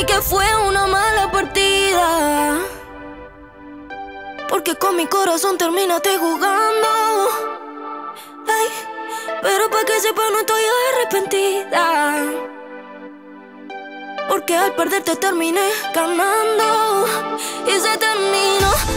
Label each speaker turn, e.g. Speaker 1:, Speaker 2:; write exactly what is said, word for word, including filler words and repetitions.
Speaker 1: mí que fue una mala partida, porque con mi corazón terminaste jugando. Ay, pero pa' que sepa no estoy arrepentida, porque al perderte terminé ganando y se terminó.